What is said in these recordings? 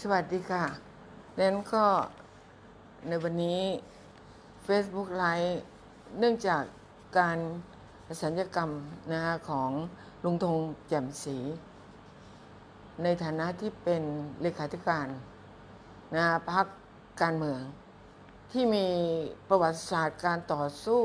วัสดีค่ะนั้นก็ในวันนี้ Facebook Live เนื่องจากการสัญญกรรมของลุงธงแจ่มศรีในฐานะที่เป็นเลขาธิการพรรคการเมืองที่มีประวัติศาสตร์การต่อสู้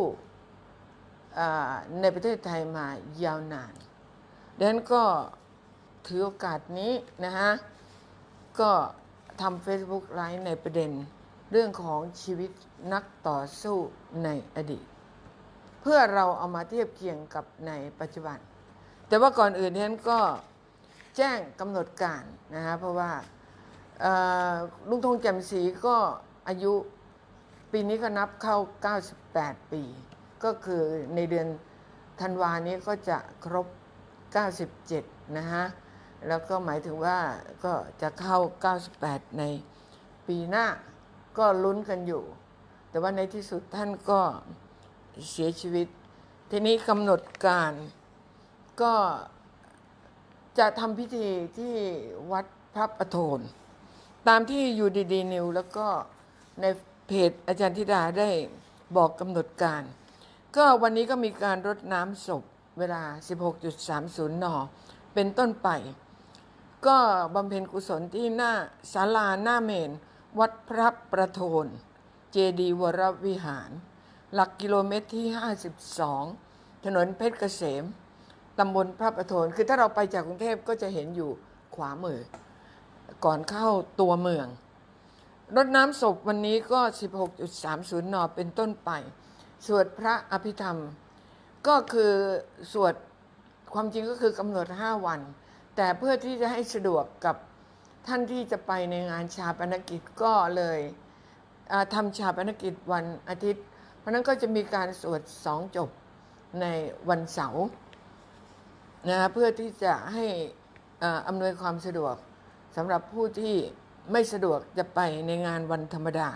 ในประเทศไทยมายาวนานดังนั้นก็ถือโอกาสนี้ก็ทำ Facebook Live ในประเด็นเรื่องของชีวิตนักต่อสู้ในอดีตเพื่อเราเอามาเทียบเคียงกับในปัจจุบันแต่ว่าก่อนอื่นนั้นก็แจ้งกำหนดการเพราะว่าลุงธงแจ่มศรีก็อายุปีนี้ก็นับเข้า98ปีก็คือในเดือนธันวานี้ก็จะครบ97แล้วก็หมายถึงว่าก็จะเข้า98ในปีหน้าก็ลุ้นกันอยู่แต่ว่าในที่สุดท่านก็เสียชีวิตทีนี้กำหนดการก็จะทำพิธีที่วัดพระประโทนตามที่อยู่ดีนิวแล้วก็ในเพจอาจารย์ธิดาได้บอกกำหนดการก็วันนี้ก็มีการรดน้ำศพเวลา 16.30 น.เป็นต้นไปก็บำเพ็ญกุศลที่หน้าศาลาหน้าเมนวัดพระประโทนเจดีย์วรวิหารหลักกิโลเมตรที่52ถนนเพชรเกษมตำบลพระประโทนคือถ้าเราไปจากกรุงเทพก็จะเห็นอยู่ขวามือก่อนเข้าตัวเมืองรดน้ำศพวันนี้ก็ 16.30 น.เป็นต้นไปสวดพระอภิธรรมก็คือสวดความจริงก็คือกำหนด5 วันแต่เพื่อที่จะให้สะดวกกับท่านที่จะไปในงานชาปนกิจก็เลยทำชาปนกิจวันอาทิตย์เพราะนั้นก็จะมีการสวด2 จบในวันเสาร์เพื่อที่จะให้อำนวยความสะดวกสำหรับผู้ที่ไม่สะดวกจะไปในงานวันธรรมดา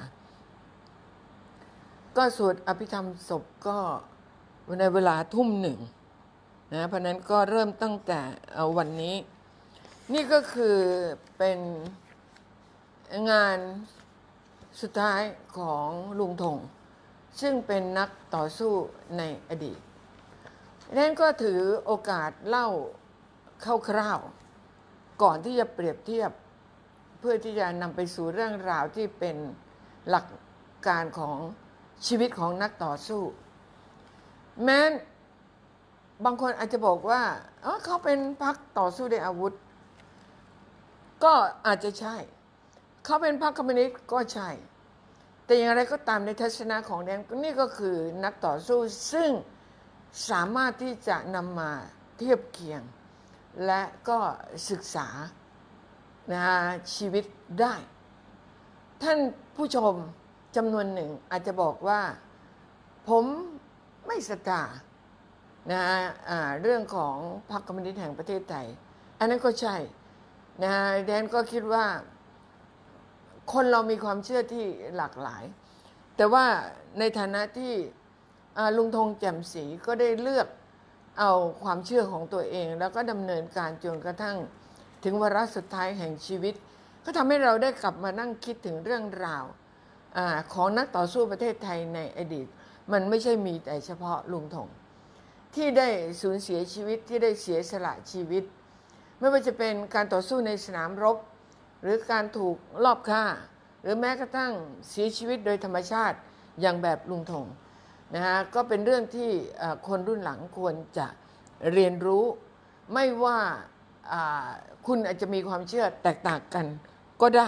ก็สวดอภิธรรมศพก็ในเวลา 1:00 น.เพราะนั้นก็เริ่มตั้งแต่วันนี้นี่ก็คือเป็นงานสุดท้ายของลุงธงซึ่งเป็นนักต่อสู้ในอดีตนั้นก็ถือโอกาสเล่าคร่าวๆก่อนที่จะเปรียบเทียบเพื่อที่จะนำไปสู่เรื่องราวที่เป็นหลักการของชีวิตของนักต่อสู้แม้บางคนอาจจะบอกว่าเขาเป็นพรรคต่อสู้ด้วยอาวุธก็อาจจะใช่เขาเป็นพรรคคอมมิวนิสต์ก็ใช่แต่อย่างไรก็ตามในทัศนะของแดนนี่ก็คือนักต่อสู้ซึ่งสามารถที่จะนำมาเทียบเคียงและก็ศึกษาชีวิตได้ท่านผู้ชมจำนวนหนึ่งอาจจะบอกว่าผมไม่ศรัทธาเรื่องของพรรคคอมมิวนิสต์แห่งประเทศไทยอันนั้นก็ใช่แดนก็คิดว่าคนเรามีความเชื่อที่หลากหลายแต่ว่าในฐานะที่ลุงธงแจ่มศรีก็ได้เลือกเอาความเชื่อของตัวเองแล้วก็ดำเนินการจนกระทั่งถึงวาระสุดท้ายแห่งชีวิตก็ทำให้เราได้กลับมานั่งคิดถึงเรื่องราวของนักต่อสู้ประเทศไทยในอดีตมันไม่ใช่มีแต่เฉพาะลุงธงที่ได้สูญเสียชีวิตที่ได้เสียสละชีวิตไม่ว่าจะเป็นการต่อสู้ในสนามรบหรือการถูกลอบฆ่าหรือแม้กระทั่งเสียชีวิตโดยธรรมชาติอย่างแบบลุงธงก็เป็นเรื่องที่คนรุ่นหลังควรจะเรียนรู้ไม่ว่าคุณอาจจะมีความเชื่อแตกต่างกันก็ได้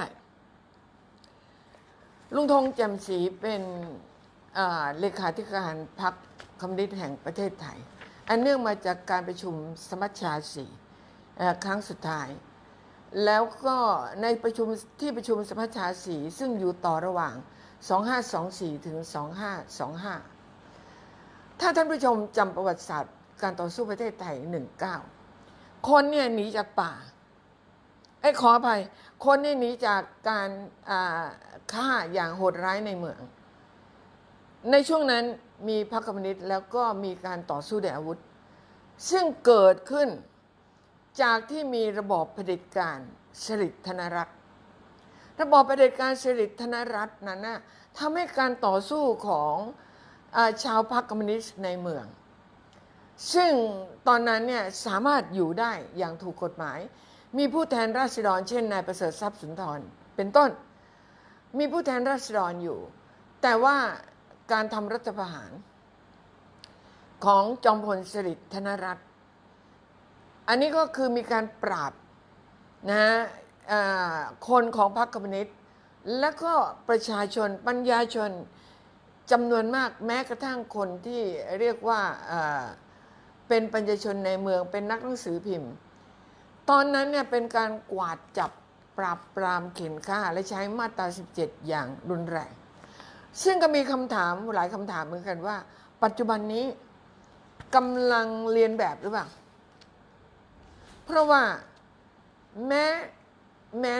ลุงธงแจ่มศรีเป็นเลขาธิการพรรคคอมมิวนิสต์แห่งประเทศไทยอันเนื่องมาจากการประชุมสมัชชา4ครั้งสุดท้ายแล้วก็ในที่ประชุมสมัชชา4ซึ่งอยู่ต่อระหว่าง2524ถึง2525ถ้าท่านผู้ชมจำประวัติศาสตร์การต่อสู้ประเทศไทย19คนเนี่ยหนีจากป่าขออภัยคนเนี่ยหนีจากการฆ่าอย่างโหดร้ายในเมืองในช่วงนั้นมีพรรคคอมมิวนิสต์แล้วก็มีการต่อสู้ด้วยอาวุธซึ่งเกิดขึ้นจากที่มีระบอบเผด็จการสฤษดิ์ธนรัตน์ระบอบเผด็จการสิริธนรัตน์นั้นนะทำให้การต่อสู้ของชาวพรรคคอมมิวนิสต์ในเมืองซึ่งตอนนั้นเนี่ยสามารถอยู่ได้อย่างถูกกฎหมายมีผู้แทนราษฎรเช่นนายประเสริฐทรัพย์สุนทรเป็นต้นมีผู้แทนราษฎรอยู่แต่ว่าการทำรัฐประหารของจอมพลสฤษดิ์ธนรัตน์อันนี้ก็คือมีการปราบนะคนของพรรคคอมมิวนิสต์และก็ประชาชนปัญญาชนจำนวนมากแม้กระทั่งคนที่เรียกว่าเป็นปัญญาชนในเมืองเป็นนักหนังสือพิมพ์ตอนนั้นเนี่ยเป็นการกวาดจับปราบปรามเข็นฆ่าและใช้มาตรา 17 อย่างรุนแรงซึ่งก็มีคำถามหลายคำถามเหมือนกันว่าปัจจุบันนี้กำลังเรียนแบบหรือเปล่าเพราะว่าแม้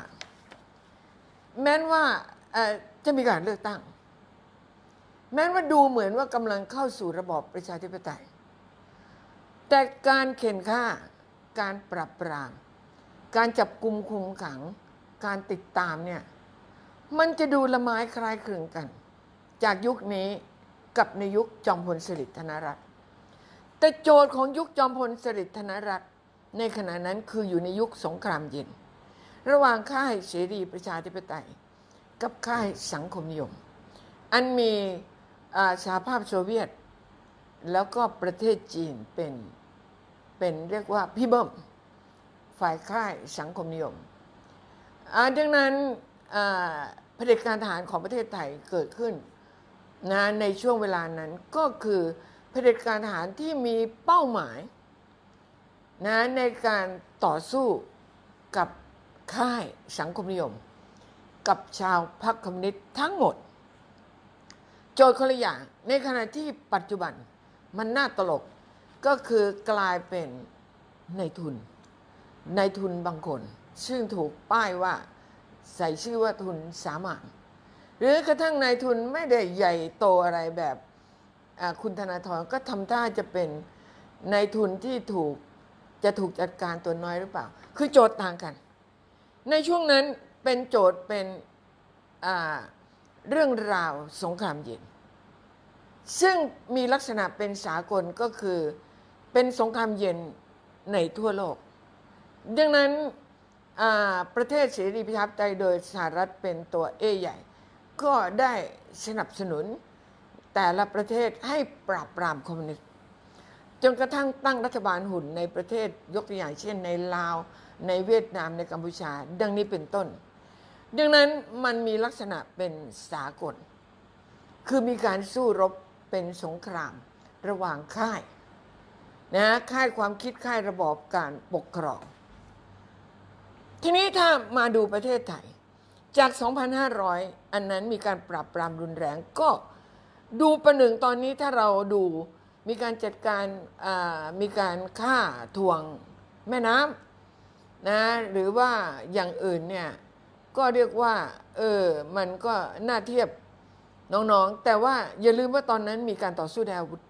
ว่าจะมีการเลือกตั้งแม้ว่าดูเหมือนว่ากำลังเข้าสู่ระบอบประชาธิปไตยแต่การเข็นฆ่าการปราบปรามการจับกุมคุมขังการติดตามเนี่ยมันจะดูละไม้คล้ายคลึงกันจากยุคนี้กับในยุคจอมพลสฤษดิ์ธนรัตน์แต่โจทย์ของยุคจอมพลสฤษดิ์ธนรัตน์ในขณะนั้นคืออยู่ในยุคสงครามเย็นระหว่างค่ายเสรีประชาธิปไตยกับค่ายสังคมนิยมอันมีสหภาพโซเวียตแล้วก็ประเทศจีนเป็นเรียกว่าพี่เบิ้มฝ่ายค่ายสังคมนิยมดังนั้นเผด็จการทหารของประเทศไทยเกิดขึ้นนะในช่วงเวลานั้นก็คือเผด็จการทหารที่มีเป้าหมายนะในการต่อสู้กับค่ายสังคมนิยมกับชาวพรรคคอมมิวนิสต์ทั้งหมดโจทย์คนละอย่างในขณะที่ปัจจุบันมันน่าตลกก็คือกลายเป็นนายทุนบางคนซึ่งถูกป้ายว่าใส่ชื่อว่าทุนสามัญหรือกระทั่งนายทุนไม่ได้ใหญ่โตอะไรแบบคุณธนาธรก็ทำท่าจะเป็นนายทุนที่จะถูกจัดการตัวน้อยหรือเปล่าคือโจทย์ต่างกันในช่วงนั้นเป็นโจทย์เป็นเรื่องราวสงครามเย็นซึ่งมีลักษณะเป็นสากลก็คือเป็นสงครามเย็นในทั่วโลกดังนั้นประเทศเสรีประชาธิปไตยโดยสหรัฐเป็นตัวเอใหญ่ก็ได้สนับสนุนแต่ละประเทศให้ปราบปรามคอมมิวนิสต์จนกระทั่งตั้งรัฐบาลหุ่นในประเทศยกตัวอย่างเช่นในลาวในเวียดนามในกัมพูชาดังนี้เป็นต้นดังนั้นมันมีลักษณะเป็นสากลคือมีการสู้รบเป็นสงครามระหว่างค่ายค่ายความคิดค่ายระบอบการปกครองทีนี้ถ้ามาดูประเทศไทยจาก 2,500 อันนั้นมีการปราบปรามรุนแรงก็ดูประหนึ่งตอนนี้ถ้าเราดูมีการจัดการมีการฆ่าทวงแม่น้ำนะหรือว่าอย่างอื่นเนี่ยก็เรียกว่ามันก็น่าเทียบน้องๆแต่ว่าอย่าลืมว่าตอนนั้นมีการต่อสู้ด้วยอาวุธ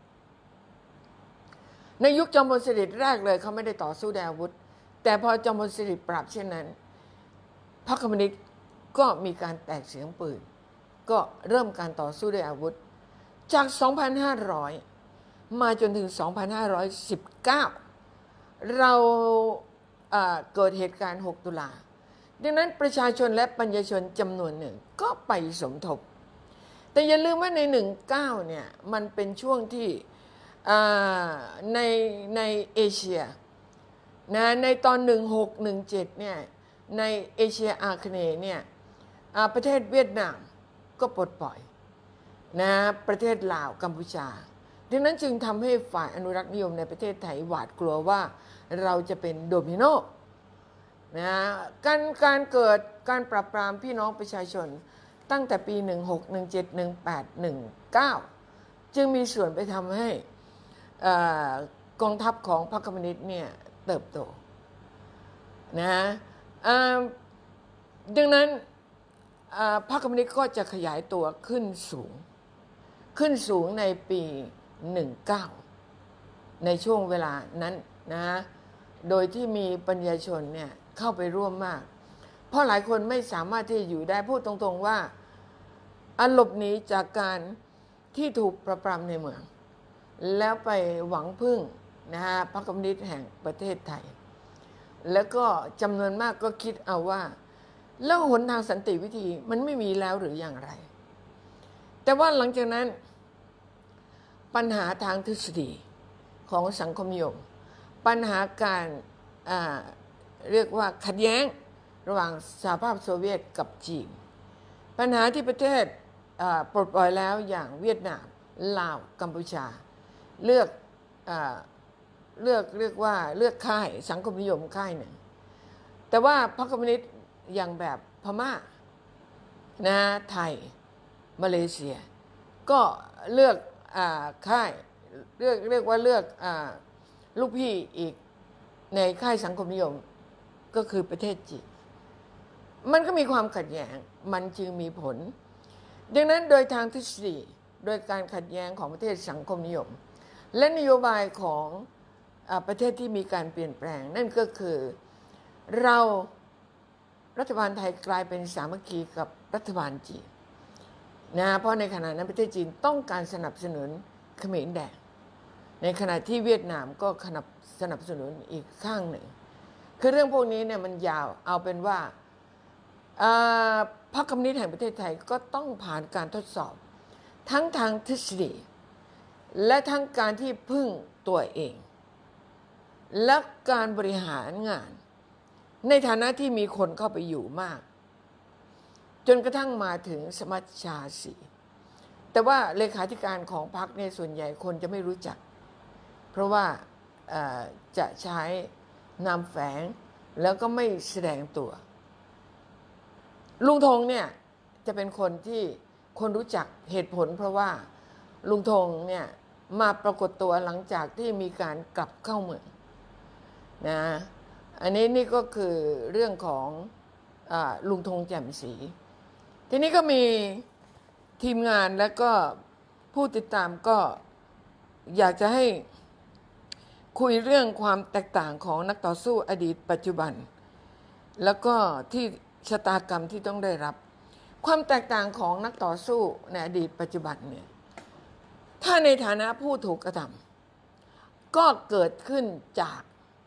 ในยุคจอมพลสฤษดิ์แรกเลยเขาไม่ได้ต่อสู้ด้วยอาวุธแต่พอจอมพลสฤษดิ์ปราบเช่นนั้นพรรคคอมมิวนิสต์ก็มีการแตกเสียงปืนก็เริ่มการต่อสู้ด้วยอาวุธจาก 2,500 มาจนถึง 2,519 เราเกิดเหตุการณ์ 6 ตุลาดังนั้นประชาชนและปัญญาชนจำนวนหนึ่งก็ไปสมทบแต่อย่าลืมว่าใน 19 เนี่ยมันเป็นช่วงที่ในเอเชียนะในตอน 1617 เนี่ยในเอเชียอาคเนย์เนี่ยประเทศเวียดนามก็ปลดปล่อยนะประเทศลาวกัมพูชาดังนั้นจึงทำให้ฝ่ายอนุรักษ์นิยมในประเทศไทยหวาดกลัวว่าเราจะเป็นโดมิโนนะการเกิดการปราบปรามพี่น้องประชาชนตั้งแต่ปี 16 17 18 19 จึงมีส่วนไปทำให้กองทัพของพรรคคอมมิวนิสต์เนี่ยเติบโตนะดังนั้นพรรคคอมมิวนิสต์ก็จะขยายตัวขึ้นสูงในปี 19 ในช่วงเวลานั้นนะโดยที่มีปัญญาชนเนี่ยเข้าไปร่วมมากพราะหลายคนไม่สามารถที่จะอยู่ได้พูดตรงๆว่าหลบหนีจากการที่ถูกปราบปรามในเมืองแล้วไปหวังพึ่งนะฮะพรรคคอมมิวนิสต์แห่งประเทศไทยแล้วก็จำนวนมากก็คิดเอาว่าแล้วหนทางสันติวิธีมันไม่มีแล้วหรืออย่างไรแต่ว่าหลังจากนั้นปัญหาทางทฤษฎีของสังคมนิยมปัญหาการเรียกว่าขัดแย้งระหว่างสหภาพโซเวียตกับจีนปัญหาที่ประเทศปลดปล่อยแล้วอย่างเวียดนามลาวกัมพูชาเลือกว่าเลือกค่ายสังคมนิยมค่ายหนึ่งแต่ว่าพรรคคอมมิวนิสต์อย่างแบบพม่านะไทยมาเลเซียก็เลือกค่ายเรียกว่าเลือกลูกพี่อีกในค่ายสังคมนิยมก็คือประเทศจีนมันก็มีความขัดแย้งมันจึงมีผลดังนั้นโดยทางทฤษฎีโดยการขัดแย้งของประเทศสังคมนิยมและนโยบายของประเทศที่มีการเปลี่ยนแปลงนั่นก็คือเรารัฐบาลไทยกลายเป็นสามัคคีกับรัฐบาลจีนนะเพราะในขณะนั้นประเทศจีนต้องการสนับสนุนเขมรแดงในขณะที่เวียดนามก็สนับสนุนอีกข้างหนึ่งคือเรื่องพวกนี้เนี่ยมันยาวเอาเป็นว่าพรรคคอมมิวนิสต์แห่งประเทศไทยก็ต้องผ่านการทดสอบทั้งทางทฤษฎีและทั้งการที่พึ่งตัวเองและการบริหารงานในฐานะที่มีคนเข้าไปอยู่มากจนกระทั่งมาถึงสมัชชาสีแต่ว่าเลขาธิการของพรรคในส่วนใหญ่คนจะไม่รู้จักเพราะว่าจะใช้นามแฝงแล้วก็ไม่แสดงตัวลุงธงเนี่ยจะเป็นคนที่คนรู้จักเหตุผลเพราะว่าลุงธงเนี่ยมาปรากฏตัวหลังจากที่มีการกลับเข้าเมืองนะอันนี้นี่ก็คือเรื่องของลุงธงแจ่มศรีทีนี้ก็มีทีมงานและก็ผู้ติดตามก็อยากจะให้คุยเรื่องความแตกต่างของนักต่อสู้อดีตปัจจุบันแล้วก็ที่ชะตากรรมที่ต้องได้รับความแตกต่างของนักต่อสู้ในอดีตปัจจุบันเนี่ยถ้าในฐานะผู้ถูกกระทำก็เกิดขึ้นจาก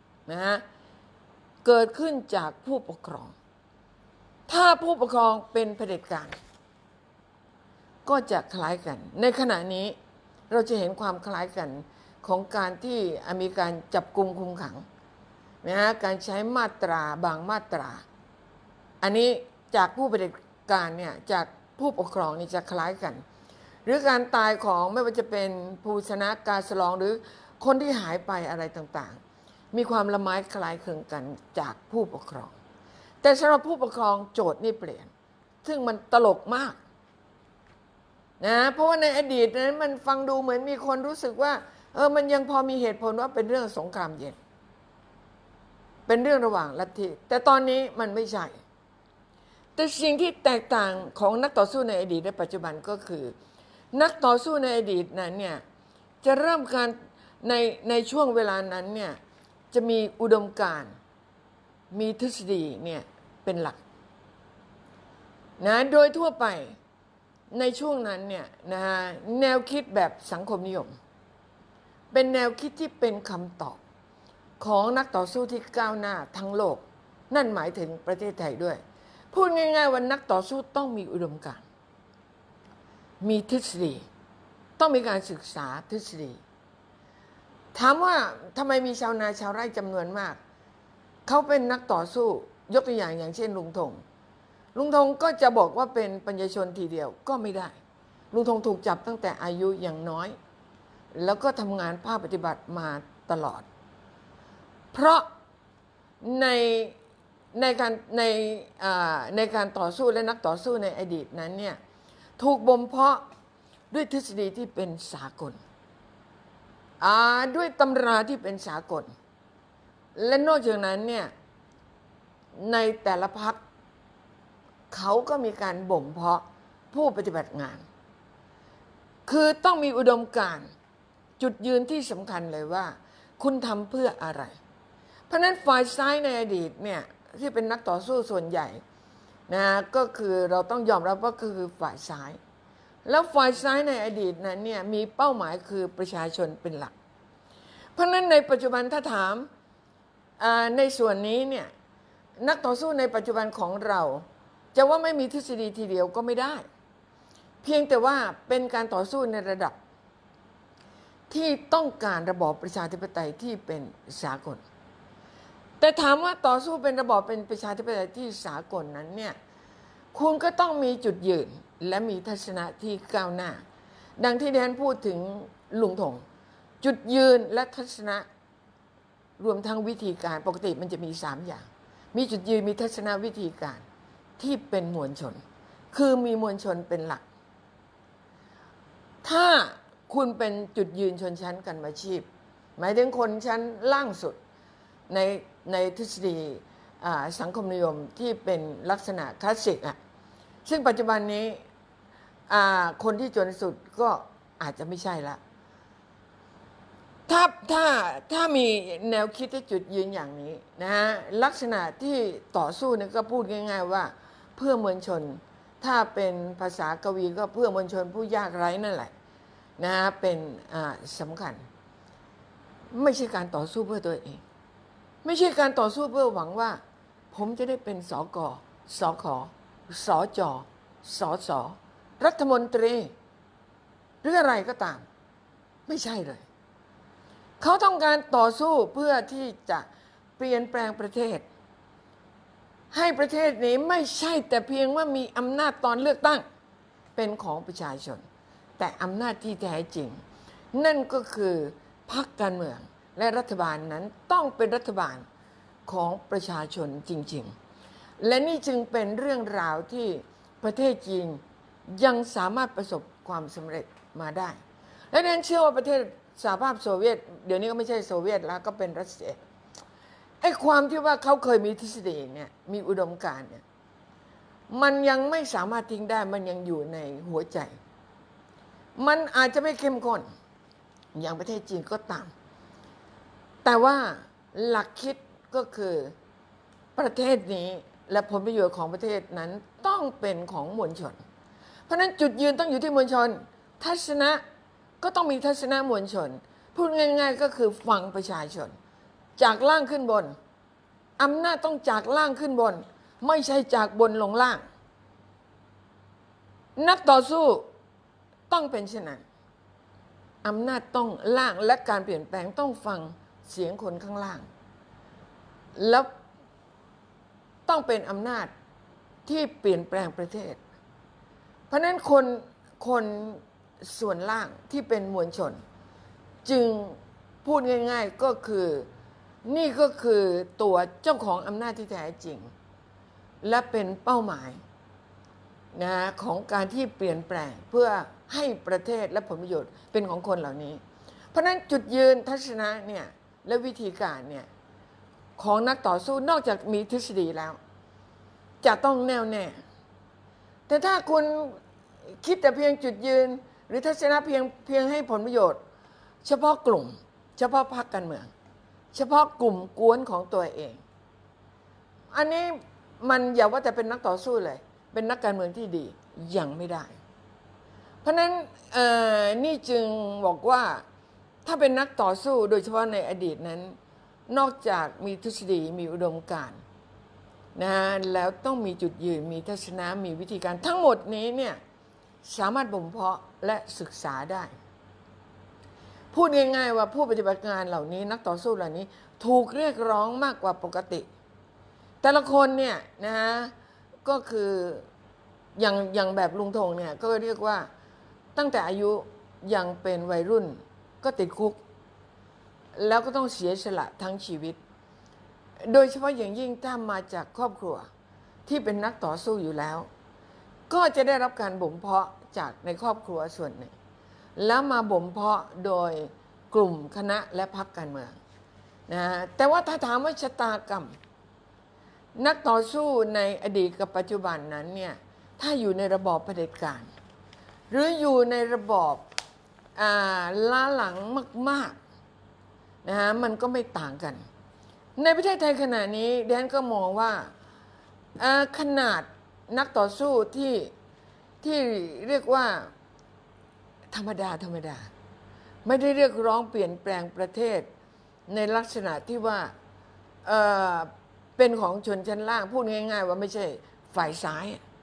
เกิดขึ้นจากผู้ปกครองถ้าผู้ปกครองเป็นเผด็จการก็จะคล้ายกันในขณะนี้เราจะเห็นความคล้ายกันของการที่มีการจับกุมคุมขังการใช้มาตราบางมาตราอันนี้จากผู้เผด็จการเนี่ยจากผู้ปกครองนี่จะคล้ายกันหรือการตายของไม่ว่าจะเป็นภูชนะกาสลองหรือคนที่หายไปอะไรต่างๆมีความละไม้คล้ายคลึงกันจากผู้ปกครองแต่สำหรับผู้ปกครองโจทย์นี่เปลี่ยนซึ่งมันตลกมากนะเพราะว่าในอดีตนั้นมันฟังดูเหมือนมีคนรู้สึกว่ามันยังพอมีเหตุผลว่าเป็นเรื่องสงครามเย็นเป็นเรื่องระหว่างลัทธิแต่ตอนนี้มันไม่ใช่แต่สิ่งที่แตกต่างของนักต่อสู้ในอดีตและปัจจุบันก็คือนักต่อสู้ในอดีตนั้นเนี่ยจะเริ่มการในช่วงเวลานั้นเนี่ยจะมีอุดมการณ์มีทฤษฎีเนี่ยเป็นหลักนะโดยทั่วไปในช่วงนั้นเนี่ยนะแนวคิดแบบสังคมนิยมเป็นแนวคิดที่เป็นคำตอบของนักต่อสู้ที่ก้าวหน้าทั้งโลกนั่นหมายถึงประเทศไทยด้วยพูดง่ายๆว่านักต่อสู้ต้องมีอุดมการณ์มีทฤษฎีต้องมีการศึกษาทฤษฎีถามว่าทำไมมีชาวนาชาวไร่จำนวนมากเขาเป็นนักต่อสู้ยกตัวอย่างเช่นลุงธงก็จะบอกว่าเป็นปัญญาชนทีเดียวก็ไม่ได้ลุงธงถูกจับตั้งแต่อายุอย่างน้อยแล้วก็ทำงานภาคปฏิบัติมาตลอดเพราะในการต่อสู้และนักต่อสู้ในอดีตนั้นเนี่ยถูกบ่มเพาะด้วยทฤษฎีที่เป็นสากลด้วยตำราที่เป็นสากลและนอกจากนั้นเนี่ยในแต่ละพรรคเขาก็มีการบ่มเพาะผู้ปฏิบัติงานคือต้องมีอุดมการณ์จุดยืนที่สำคัญเลยว่าคุณทำเพื่ออะไรเพราะนั้นฝ่ายซ้ายในอดีตเนี่ยที่เป็นนักต่อสู้ส่วนใหญ่นะก็คือเราต้องยอมรับว่าคือฝ่ายซ้าย แล้วฝ่ายซ้ายในอดีตนั้นเนี่ยมีเป้าหมายคือประชาชนเป็นหลัก เพราะฉะนั้นในปัจจุบันถ้าถามในส่วนนี้เนี่ยนักต่อสู้ในปัจจุบันของเราจะว่าไม่มีทฤษฎีทีเดียวก็ไม่ได้ เพียงแต่ว่าเป็นการต่อสู้ในระดับที่ต้องการระบอบประชาธิปไตยที่เป็นสากล แต่ถามว่าต่อสู้เป็นระบอบเป็นประชาธิปไตยที่สากลนั้นเนี่ยคุณก็ต้องมีจุดยืนและมีทัศนะที่ก้าวหน้าดังที่ดิฉันพูดถึงลุงธงจุดยืนและทัศนะรวมทั้งวิธีการปกติมันจะมี3อย่างมีจุดยืนมีทัศนวิธีการที่เป็นมวลชนคือมีมวลชนเป็นหลักถ้าคุณเป็นจุดยืนชนชั้นกรรมาชีพหมายถึงคนชั้นล่างสุดในทฤษฎีสังคมนิยมที่เป็นลักษณะคลาสสิกซึ่งปัจจุบันนี้คนที่จนสุดก็อาจจะไม่ใช่ละถ้ามีแนวคิดที่จุดยืนอย่างนี้นะฮะลักษณะที่ต่อสู้เนี่ยก็พูดง่ายๆว่าเพื่อมวลชนถ้าเป็นภาษากวีก็เพื่อมวลชนผู้ยากไร้นั่นแหละนะฮะเป็นสำคัญไม่ใช่การต่อสู้เพื่อตัวเองไม่ใช่การต่อสู้เพื่อหวังว่าผมจะได้เป็นสกสขสจสสรัฐมนตรีหรืออะไรก็ตามไม่ใช่เลยเขาต้องการต่อสู้เพื่อที่จะเปลี่ยนแปลงประเทศให้ประเทศนี้ไม่ใช่แต่เพียงว่ามีอำนาจตอนเลือกตั้งเป็นของประชาชนแต่อำนาจที่แท้จริงนั่นก็คือพรรคการเมืองและรัฐบาลนั้นต้องเป็นรัฐบาลของประชาชนจริงๆและนี่จึงเป็นเรื่องราวที่ประเทศจีนยังสามารถประสบความสำเร็จมาได้และนั้นเชื่อว่าประเทศสหภาพโซเวียตเดี๋ยวนี้ก็ไม่ใช่โซเวียตแล้วก็เป็นรัสเซียไอ้ความที่ว่าเขาเคยมีทฤษฎีเนี่ยมีอุดมการณ์เนี่ยมันยังไม่สามารถทิ้งได้มันยังอยู่ในหัวใจมันอาจจะไม่เข้มข้นอย่างประเทศจีนก็ตามแต่ว่าหลักคิดก็คือประเทศนี้และผลประโยชน์ของประเทศนั้นต้องเป็นของมวลชนเพราะฉะนั้นจุดยืนต้องอยู่ที่มวลชนทัศนะก็ต้องมีทัศนะมวลชนพูดง่ายๆก็คือฟังประชาชนจากล่างขึ้นบนอำนาจต้องจากล่างขึ้นบนไม่ใช่จากบนลงล่างนักต่อสู้ต้องเป็นเช่นนั้นอำนาจต้องล่างและการเปลี่ยนแปลงต้องฟังเสียงคนข้างล่างแล้วต้องเป็นอำนาจที่เปลี่ยนแปลงประเทศเพราะนั้นคนส่วนล่างที่เป็นมวลชนจึงพูดง่ายๆก็คือนี่ก็คือตัวเจ้าของอำนาจที่แท้จริงและเป็นเป้าหมายนะของการที่เปลี่ยนแปลงเพื่อให้ประเทศและผลประโยชน์เป็นของคนเหล่านี้เพราะนั้นจุดยืนทัศนะเนี่ยและวิธีการเนี่ยของนักต่อสู้นอกจากมีทฤษฎีแล้วจะต้องแน่วแน่แต่ถ้าคุณคิดแต่เพียงจุดยืนหรือทัศนะเพียงให้ผลประโยชน์เฉพาะกลุ่มเฉพาะพรรคการเมืองเฉพาะกลุ่มกวนของตัวเองอันนี้มันอย่าว่าแต่เป็นนักต่อสู้เลยเป็นนักการเมืองที่ดียังไม่ได้เพราะนั้นนี่จึงบอกว่าถ้าเป็นนักต่อสู้โดยเฉพาะในอดีตนั้นนอกจากมีทฤษฎีมีอุดมการณ์นะแล้วต้องมีจุดยืนมีทัศนะมีวิธีการทั้งหมดนี้เนี่ยสามารถบ่มเพาะและศึกษาได้พูดง่ายๆว่าผู้ปฏิบัติงานเหล่านี้นักต่อสู้เหล่านี้ถูกเรียกร้องมากกว่าปกติแต่ละคนเนี่ยนะฮะก็คืออย่างแบบลุงธงเนี่ยก็เรียกว่าตั้งแต่อายุยังเป็นวัยรุ่นก็ติดคุกแล้วก็ต้องเสียสละทั้งชีวิตโดยเฉพาะอย่างยิ่งถ้ามาจากครอบครัวที่เป็นนักต่อสู้อยู่แล้วก็จะได้รับการบ่มเพาะจากในครอบครัวส่วนหนึ่งแล้วมาบ่มเพาะโดยกลุ่มคณะและพรรคการเมืองนะแต่ว่าถ้าถามว่าชะตากรรมนักต่อสู้ในอดีตกับปัจจุบันนั้นเนี่ยถ้าอยู่ในระบอบเผด็จการหรืออยู่ในระบอบล้าหลังมากๆนะฮะมันก็ไม่ต่างกันในประเทศไทยขณะนี้ดิฉันก็มองว่าขนาดนักต่อสู้ที่เรียกว่าธรรมดาไม่ได้เรียกร้องเปลี่ยนแปลงประเทศในลักษณะที่ว่าเเป็นของชนชั้นล่างพูดง่ายๆว่าไม่ใช่ฝ่ายซ้าย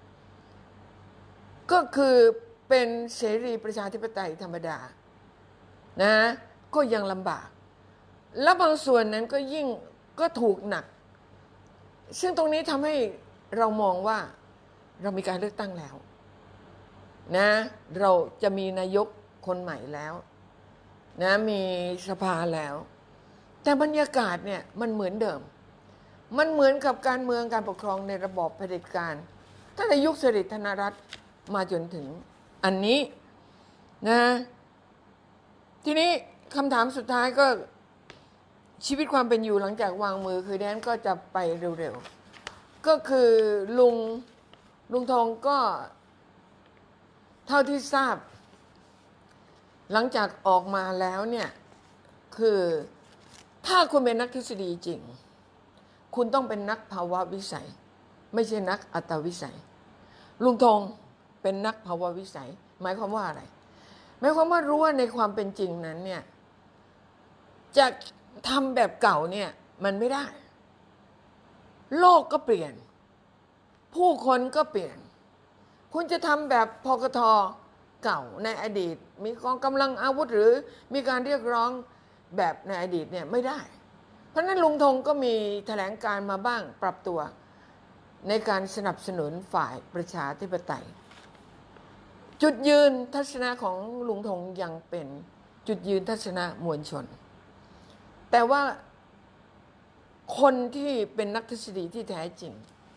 ก็คือเป็นเสรีประชาธิปไตยธรรมดานะก็ยังลำบากและบางส่วนนั้นก็ยิ่งก็ถูกหนักซึ่งตรงนี้ทำให้เรามองว่าเรามีการเลือกตั้งแล้วนะเราจะมีนายกคนใหม่แล้วนะมีสภาแล้วแต่บรรยากาศเนี่ยมันเหมือนเดิมมันเหมือนกับการเมืองการปกครองในระบอบเผด็จการตั้งแต่ยุคสิริธนรัตน์มาจนถึงอันนี้นะทีนี้คำถามสุดท้ายก็ชีวิตความเป็นอยู่หลังจากวางมือคือแดนก็จะไปเร็วๆก็คือลุงทองก็เท่าที่ทราบหลังจากออกมาแล้วเนี่ยคือถ้าคุณเป็นนักทฤษฎีจริงคุณต้องเป็นนักภาวะวิสัยไม่ใช่นักอัตวิสัยลุงทองเป็นนักภาวะวิสัยหมายความว่าอะไรหมายความว่ารู้ว่าในความเป็นจริงนั้นเนี่ยจะทำแบบเก่าเนี่ยมันไม่ได้โลกก็เปลี่ยนผู้คนก็เปลี่ยนคุณจะทำแบบพกท.เก่าในอดีตมีกองกำลังอาวุธหรือมีการเรียกร้องแบบในอดีตเนี่ยไม่ได้เพราะนั้นลุงธงก็มีแถลงการมาบ้างปรับตัวในการสนับสนุนฝ่ายประชาธิปไตยจุดยืนทัศนะของลุงธงยังเป็นจุดยืนทัศนะมวลชนแต่ว่าคนที่เป็นนักทฤษฎีที่แท้จริง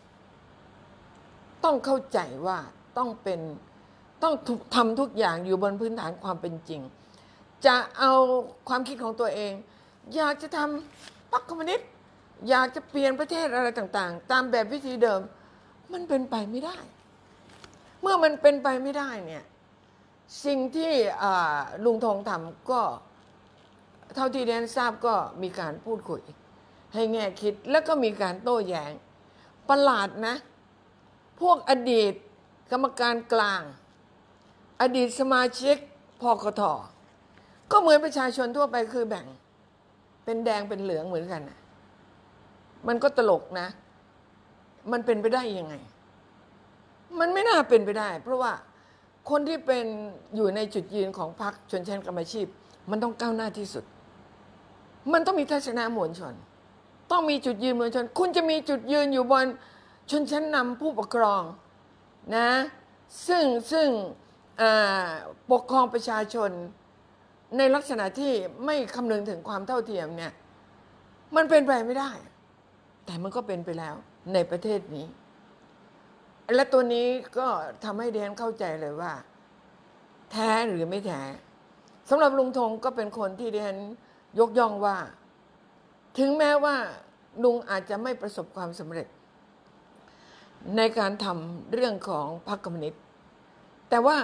ต้องเข้าใจว่าต้องทำทุกอย่างอยู่บนพื้นฐานความเป็นจริงจะเอาความคิดของตัวเองอยากจะทำพรรคคอมมิวนิสต์อยากจะเปลี่ยนประเทศอะไรต่างๆตามแบบวิธีเดิมมันเป็นไปไม่ได้เมื่อมันเป็นไปไม่ได้เนี่ยสิ่งที่ลุงธงทำก็เท่าที่แดนทราบก็มีการพูดคุยให้แง่คิดแล้วก็มีการโต้แย้งประหลาดนะพวกอดีตกรรมการกลางอดีตสมาชิกพกท.ก็เหมือนประชาชนทั่วไปคือแบ่งเป็นแดงเป็นเหลืองเหมือนกันนะมันก็ตลกนะมันเป็นไปได้ยังไงมันไม่น่าเป็นไปได้เพราะว่าคนที่เป็นอยู่ในจุดยืนของพรรคชนชั้นกรรมอาชีพมันต้องก้าวหน้าที่สุดมันต้องมีทัศนะมวลชนต้องมีจุดยืนมวลชนคุณจะมีจุดยืนอยู่บนชนชั้นนำผู้ปกครองนะซึ่งปกครองประชาชนในลักษณะที่ไม่คำนึงถึงความเท่าเทียมเนี่ยมันเป็นไปไม่ได้แต่มันก็เป็นไปแล้วในประเทศนี้และตัวนี้ก็ทำให้แดนเข้าใจเลยว่าแท้หรือไม่แท้สำหรับลุงธงก็เป็นคนที่แดนยกย่องว่าถึงแม้ว่าลุงอาจจะไม่ประสบความสำเร็จในการทำเรื่องของพรรคคอมมิวนิสต์แต่ว่า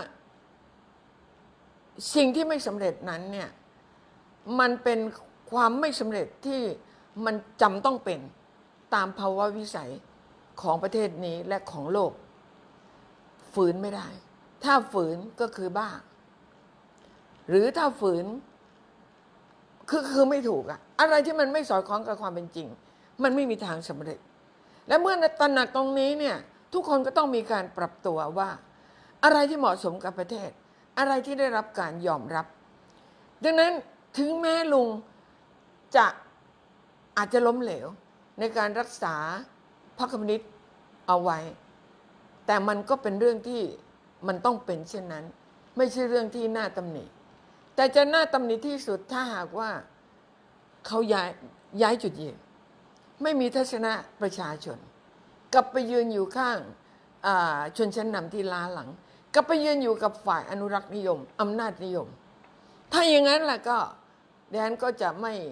สิ่งที่ไม่สำเร็จนั้นเนี่ยมันเป็นความไม่สำเร็จที่มันจำต้องเป็นตามภาวะวิสัยของประเทศนี้และของโลกฝืนไม่ได้ถ้าฝืนก็คือบ้าหรือถ้าฝืนคือไม่ถูกอะอะไรที่มันไม่สอดคล้องกับความเป็นจริงมันไม่มีทางสำเร็จและเมื่อตระหนักตรงนี้เนี่ยทุกคนก็ต้องมีการปรับตัวว่าอะไรที่เหมาะสมกับประเทศอะไรที่ได้รับการยอมรับดังนั้นถึงแม้ลุงจะอาจจะล้มเหลวในการรักษาพรรคคอมมิวนิสต์เอาไว้แต่มันก็เป็นเรื่องที่มันต้องเป็นเช่นนั้นไม่ใช่เรื่องที่น่าตำหนิแต่จะน่าตำหนิที่สุดถ้าหากว่าเขาย้ายจุดยืนไม่มีทัศนะประชาชนกลับไปยืนอยู่ข้างชนชั้นนำที่ล้าหลังกลับไปยืนอยู่กับฝ่ายอนุรักษ์นิยมอำนาจนิยมถ้าอย่างนั้นล่ะก็แดนก็จะ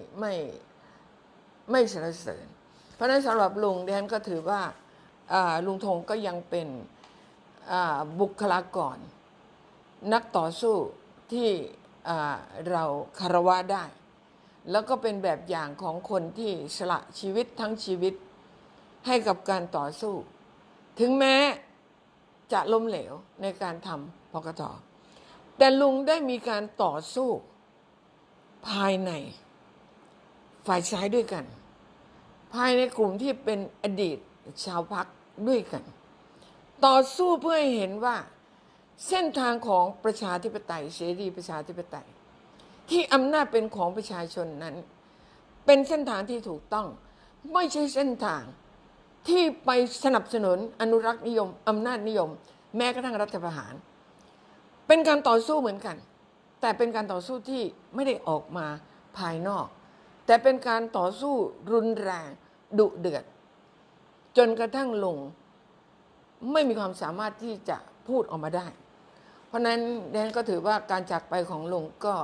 ไม่สรรเสริญเพราะฉะนั้นสำหรับลุงแดนก็ถือว่าลุงธงก็ยังเป็นบุคลากรนักต่อสู้ที่เราคารวะได้แล้วก็เป็นแบบอย่างของคนที่สละชีวิตทั้งชีวิตให้กับการต่อสู้ถึงแม้จะล้มเหลวในการทำพกต.แต่ลุงได้มีการต่อสู้ภายในฝ่ายซ้ายด้วยกัน ภายในกลุ่มที่เป็นอดีตชาวพรรคด้วยกัน ต่อสู้เพื่อให้เห็นว่าเส้นทางของประชาธิปไตยเสรีประชาธิปไตยที่อำนาจเป็นของประชาชนนั้นเป็นเส้นทางที่ถูกต้องไม่ใช่เส้นทางที่ไปสนับสนุนอนุรักษ์นิยมอำนาจนิยมแม้กระทั่งรัฐประหารเป็นการต่อสู้เหมือนกันแต่เป็นการต่อสู้ที่ไม่ได้ออกมาภายนอกแต่เป็นการต่อสู้รุนแรงดุเดือดจนกระทั่งลุงไม่มีความสามารถที่จะพูดออกมาได้เพราะนั้นดิฉันก็ถือว่าการจากไปของลุงก็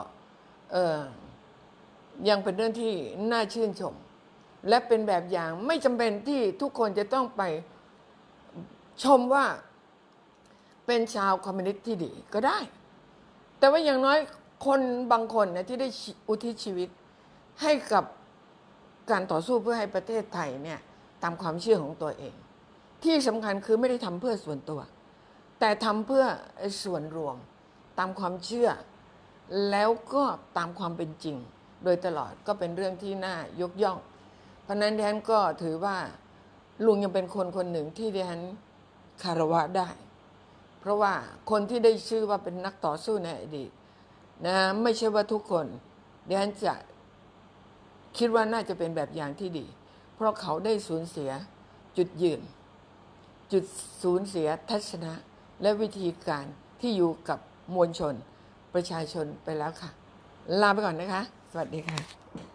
ยังเป็นเรื่องที่น่าชื่นชมและเป็นแบบอย่างไม่จำเป็นที่ทุกคนจะต้องไปชมว่าเป็นชาวคอมมิวนิสต์ที่ดีก็ได้แต่ว่าอย่างน้อยคนบางคนนะที่ได้อุทิศชีวิตให้กับการต่อสู้เพื่อให้ประเทศไทยเนี่ยตามความเชื่อของตัวเองที่สำคัญคือไม่ได้ทำเพื่อส่วนตัวแต่ทำเพื่อส่วนรวมตามความเชื่อแล้วก็ตามความเป็นจริงโดยตลอดก็เป็นเรื่องที่น่ายกย่องเพราะนั้นดิฉันก็ถือว่าลุงยังเป็นคนคนหนึ่งที่ดิฉันคารวะได้เพราะว่าคนที่ได้ชื่อว่าเป็นนักต่อสู้ในอดีตนะไม่ใช่ว่าทุกคนดิฉันจะคิดว่าน่าจะเป็นแบบอย่างที่ดีเพราะเขาได้สูญเสียจุดยืนจุดสูญเสียทัศนะและวิธีการที่อยู่กับมวลชนประชาชนไปแล้วค่ะลาไปก่อนนะคะสวัสดีค่ะ